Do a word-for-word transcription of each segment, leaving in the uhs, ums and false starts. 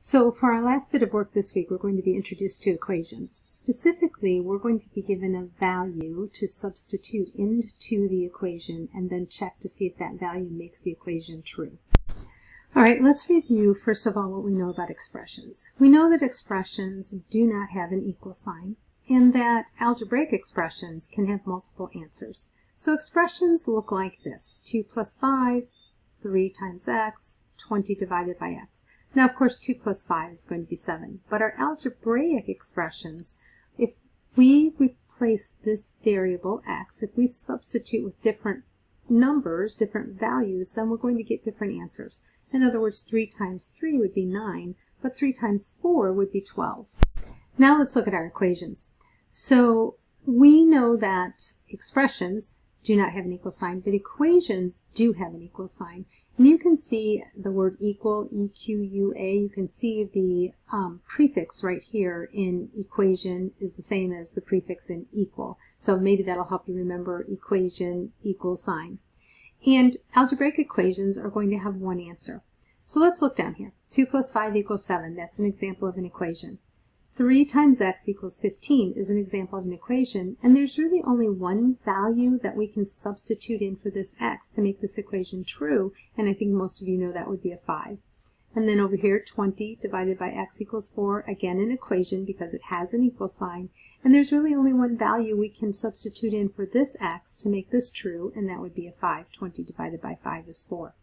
So for our last bit of work this week, we're going to be introduced to equations. Specifically, we're going to be given a value to substitute into the equation and then check to see if that value makes the equation true. All right, let's review first of all what we know about expressions. We know that expressions do not have an equal sign and that algebraic expressions can have multiple answers. So expressions look like this: two plus five, three times x, twenty divided by x. Now, of course, two plus five is going to be seven, but our algebraic expressions, if we replace this variable x, if we substitute with different numbers, different values, then we're going to get different answers. In other words, three times three would be nine, but three times four would be twelve. Now let's look at our equations. So we know that expressions do not have an equal sign, but equations do have an equal sign. And you can see the word equal, E Q U A. You can see the um, prefix right here in equation is the same as the prefix in equal. So maybe that'll help you remember equation, equal sign. And algebraic equations are going to have one answer. So let's look down here. two plus five equals seven. That's an example of an equation. three times x equals fifteen is an example of an equation, and there's really only one value that we can substitute in for this x to make this equation true, and I think most of you know that would be a five. And then over here, twenty divided by x equals four, again an equation because it has an equal sign, and there's really only one value we can substitute in for this x to make this true, and that would be a five. twenty divided by five is four.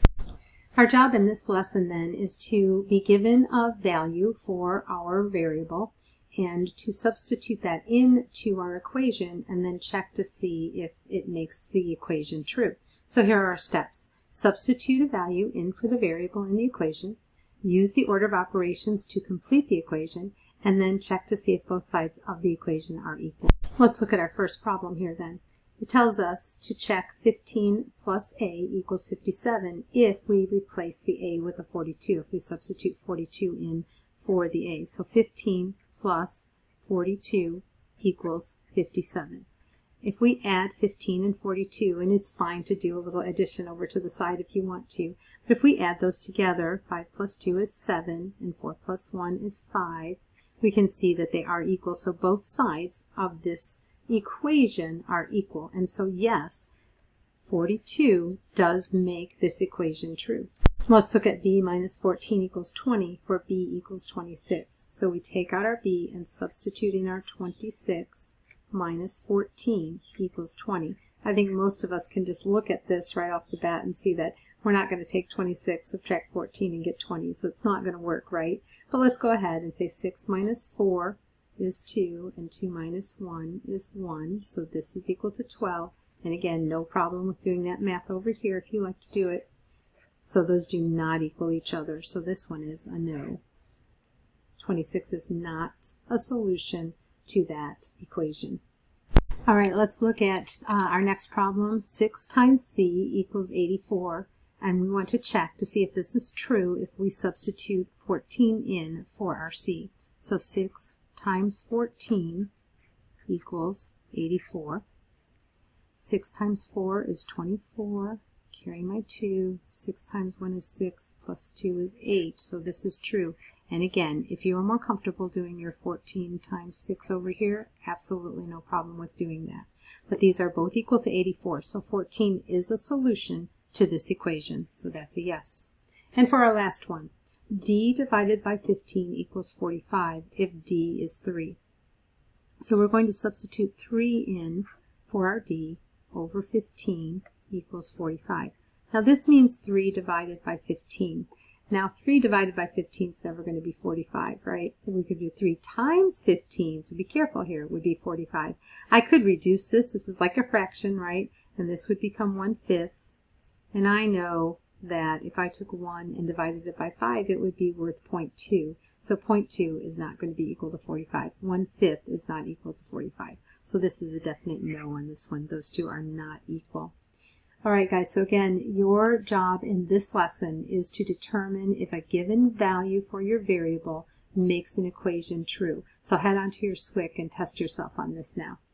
Our job in this lesson then is to be given a value for our variable and to substitute that into our equation and then check to see if it makes the equation true. So here are our steps. Substitute a value in for the variable in the equation, use the order of operations to complete the equation, and then check to see if both sides of the equation are equal. Let's look at our first problem here then. It tells us to check fifteen plus a equals fifty-seven if we replace the a with a forty-two, if we substitute forty-two in for the a. So fifteen plus forty-two equals fifty-seven. If we add fifteen and forty-two, and it's fine to do a little addition over to the side if you want to, but if we add those together, five plus two is seven, and four plus one is five, we can see that they are equal. So both sides of this equation are equal, and so yes, forty-two does make this equation true. Let's look at b minus fourteen equals twenty for b equals twenty-six. So we take out our b and substitute in our twenty-six minus fourteen equals twenty. I think most of us can just look at this right off the bat and see that we're not going to take twenty-six, subtract fourteen, and get twenty, so it's not going to work, right? But let's go ahead and say six minus four is two, and two minus one is one, so this is equal to twelve. And again, no problem with doing that math over here if you like to do it. So those do not equal each other, so this one is a no. twenty-six is not a solution to that equation. All right, let's look at uh, our next problem. six times c equals eighty-four, and we want to check to see if this is true if we substitute fourteen in for our c. So six times fourteen equals eighty-four. six times four is twenty-four. Carry my two. six times one is six, plus two is eight. So this is true. And again, if you are more comfortable doing your fourteen times six over here, absolutely no problem with doing that. But these are both equal to eighty-four, so fourteen is a solution to this equation. So that's a yes. And for our last one, d divided by fifteen equals forty-five if d is three. So we're going to substitute three in for our d over fifteen equals forty-five. Now this means three divided by fifteen. Now three divided by fifteen is never going to be forty-five, right? And we could do three times fifteen, so be careful here, it would be forty-five. I could reduce this. This is like a fraction, right? And this would become one-fifth. And I know that if I took one and divided it by five, it would be worth zero point two. So zero point two is not going to be equal to forty-five. one-fifth is not equal to forty-five. So this is a definite no on this one. Those two are not equal. All right, guys, so again, your job in this lesson is to determine if a given value for your variable makes an equation true. So head on to your S W I C and test yourself on this now.